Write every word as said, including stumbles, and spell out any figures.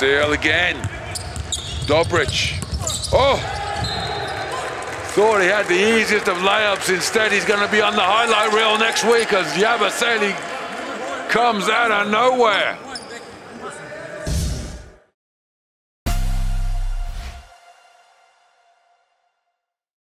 Steal again. Dobric. Oh! Thought he had the easiest of layups. Instead, he's going to be on the highlight reel next week as Yabusele comes out of nowhere.